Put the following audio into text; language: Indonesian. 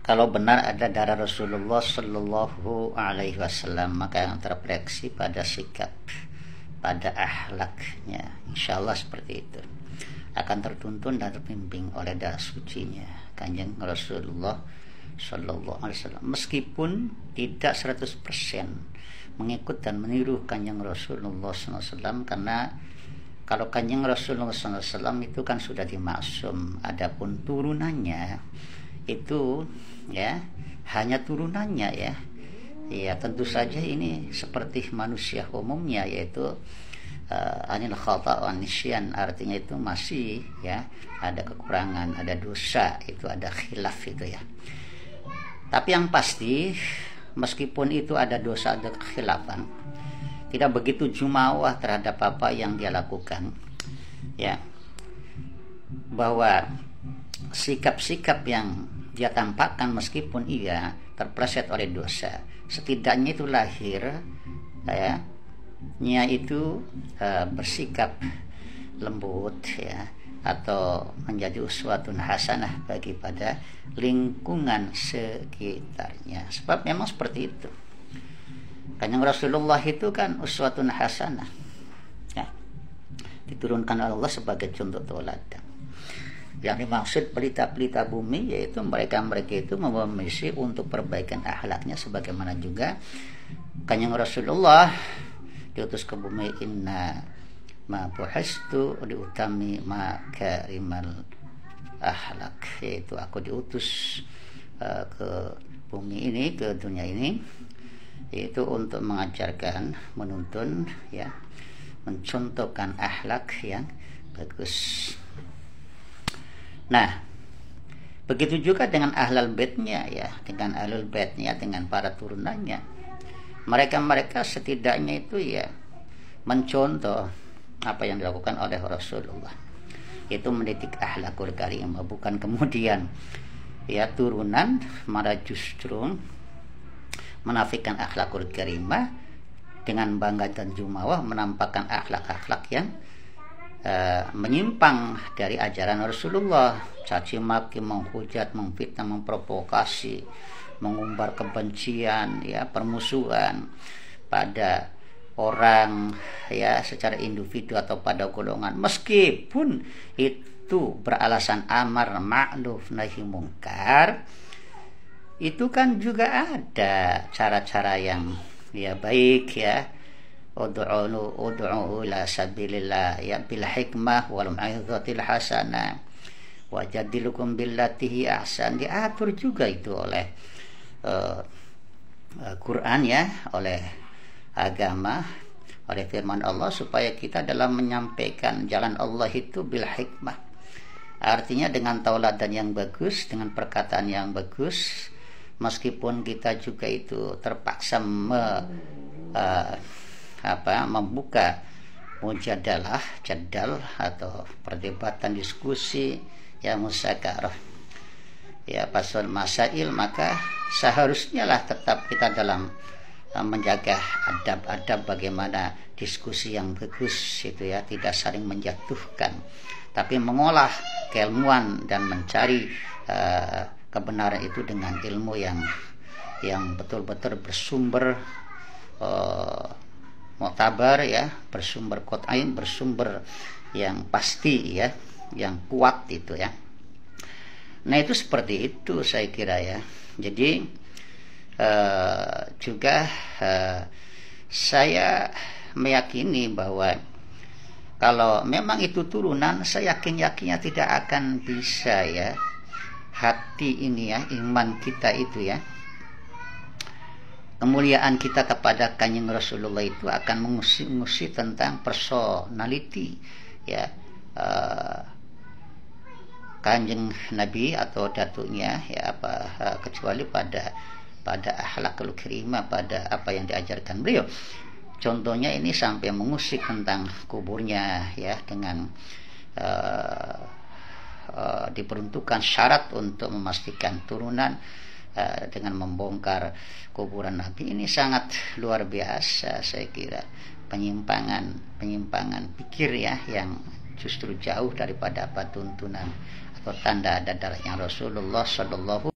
Kalau benar ada darah Rasulullah Shallallahu Alaihi Wasallam, maka yang terrefleksi pada sikap, pada akhlaknya, insya Allah seperti itu akan tertuntun dan terbimbing oleh darah sucinya Kanjeng Rasulullah Shallallahu Alaihi Wasallam. Meskipun tidak 100% mengikut dan meniru Kanjeng Rasulullah SAW, karena kalau Kanjeng Rasulullah SAW itu kan sudah dimaksum, adapun turunannya itu ya hanya turunannya ya tentu saja ini seperti manusia umumnya, yaitu anil khata' wa nisyan, artinya itu masih ya ada kekurangan, ada dosa, itu ada khilaf itu ya. Tapi yang pasti meskipun itu ada dosa, ada kekhilafan, tidak begitu jumawah terhadap apa yang dia lakukan ya, bahwa sikap-sikap yang dia tampakkan meskipun ia terpleset oleh dosa, setidaknya itu lahir ya nya itu bersikap lembut ya, atau menjadi uswatun hasanah bagi pada lingkungan sekitarnya. Sebab memang seperti itu, Kanjeng Rasulullah itu kan uswatun hasanah ya, diturunkan oleh Allah sebagai contoh tauladan. Yang dimaksud pelita-pelita bumi yaitu mereka-mereka itu membawa misi untuk perbaikan akhlaknya, sebagaimana juga Kanjeng Rasulullah diutus ke bumi, inna ma buhistu diutami makarimal akhlak, yaitu aku diutus ke bumi ini, ke dunia ini, yaitu untuk mengajarkan, menuntun ya, mencontohkan akhlak yang bagus. Nah, begitu juga dengan ahlul baitnya ya, dengan ahlul baitnya, dengan para turunannya. Mereka setidaknya itu ya mencontoh apa yang dilakukan oleh Rasulullah, yaitu mendidik akhlakul karimah, bukan kemudian ya turunan malah justru menafikan akhlakul karimah dengan bangga dan jumawa, menampakkan akhlak-akhlak yang menyimpang dari ajaran Rasulullah, caci maki, menghujat, memfitnah, memprovokasi, mengumbar kebencian ya, permusuhan pada orang ya secara individu atau pada golongan, meskipun itu beralasan amar ma'ruf nahi mungkar. Itu kan juga ada cara-cara yang ya baik ya, ud'u ila sabilillah ya bil hikmah wal mau'izatil hasanah wajadilukum billatihi ahsan, diatur juga itu oleh Quran ya, oleh agama, oleh firman Allah, supaya kita dalam menyampaikan jalan Allah itu bil hikmah, artinya dengan tauladan yang bagus, dengan perkataan yang bagus, meskipun kita juga itu terpaksa membuka mujadalah, jadal atau perdebatan, diskusi ya, musakarah ya, pasul masail, maka seharusnya lah tetap kita dalam menjaga adab-adab bagaimana diskusi yang bagus itu ya, tidak saling menjatuhkan, tapi mengolah keilmuan dan mencari kebenaran itu dengan ilmu yang betul-betul bersumber mu'tabar ya, bersumber qat'ain, bersumber yang pasti ya, yang kuat itu ya. Nah itu seperti itu saya kira ya. Jadi juga saya meyakini bahwa kalau memang itu turunan, saya yakinnya tidak akan bisa ya, hati ini ya, iman kita itu ya, kemuliaan kita kepada Kanjeng Rasulullah itu akan mengusik tentang personality ya, Kanjeng Nabi atau datuknya ya, kecuali pada akhlakul karimah, pada apa yang diajarkan beliau. Contohnya ini sampai mengusik tentang kuburnya ya, dengan diperuntukkan syarat untuk memastikan turunan dengan membongkar kuburan Nabi. Ini sangat luar biasa saya kira, penyimpangan pikir ya, yang justru jauh daripada tuntunan atau tanda ada darahnya Rasulullah Shallallahu